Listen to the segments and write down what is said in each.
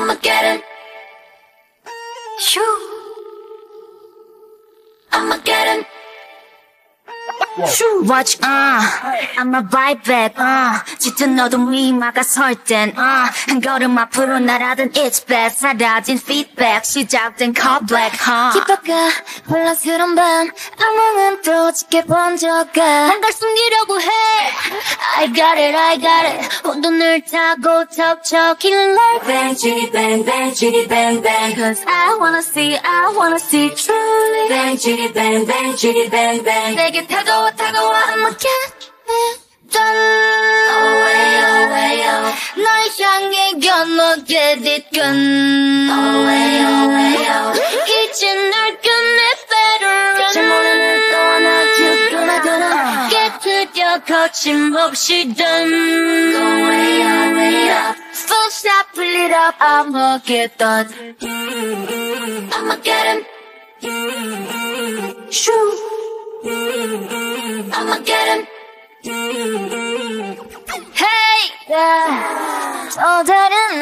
I'ma get him. Shoo. I'ma get him. Watch, I'ma bite back, 짙은 어둠 위 막아설 땐, 한 걸음 앞으로 날아든 it's bad. 사라진 feedback, 시작된 cut black, 깊어가 혼란스러운 밤 악몽은 또 지켜본 적가 뭔가 숨기려고 해 I got it 혼돈을 타고 척척이는 날 Bang, chitty bang, bang, chitty bang, bang Cause I wanna see truly Bang, chitty bang, bang, chitty bang, bang 내게 다가와 I'ma get it done Oh way, 널 향해 gonna get it done Oh way, 이제 널 끝내 better 잘 모르는 또 하나 큐 깨트려 거침없이 done Oh way, full stop, pull it up I'ma get done I'ma get him Shoo I'ma get him Hey 또 다른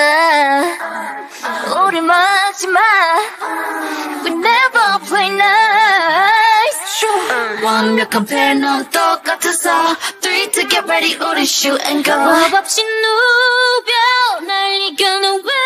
날 우리 마지막 We never play nice 완벽한 패널 똑같아서 3 to get ready 우리 shoot and go 법 없이 누벼 날 이겨는 way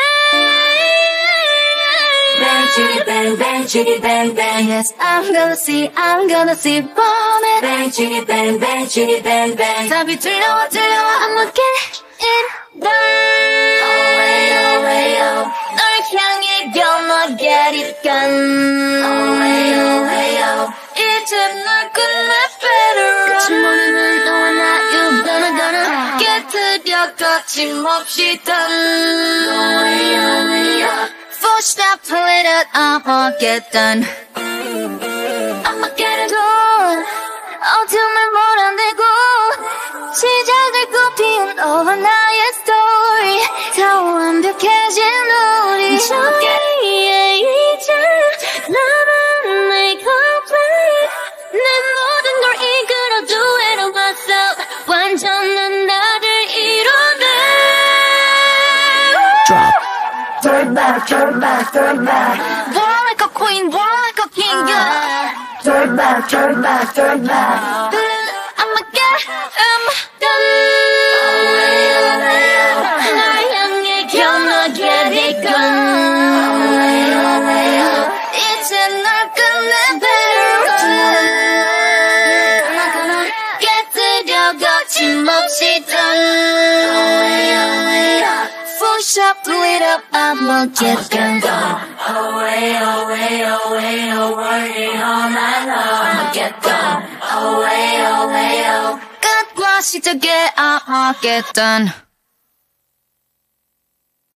Bang, chitty bang, bang, chitty bang, bang Yes, I'm gonna see vomit Bang, chitty bang, bang, chitty bang, bang 답이 들려와 I'ma get it done Oh way, 널 향해 gonna get it done Oh way, 이제 널 끝내 better 끝이 모르는 너와 나 You gonna 깨트려 거침없이 done Oh way, full stop, pull it up, I'ma get done I'ma get it done 어둠을 몰아내고 시작을 꽃피운 너와 나의 story 더 완벽해진 우리 저기에 이제 나만 make a play 내 모든 걸 이끌어 do it on myself 완전한 나를 이뤄내 Turn back War like a queen, war like a king Turn back I'ma get him done 날 향해 gonna get it done 이제 널 끝내 better 깨트려 거침없이 done Full shot, pull it up, I'ma get done Oh way, working all night long I'ma get done Oh way, 끝과 시작에 I'ma get done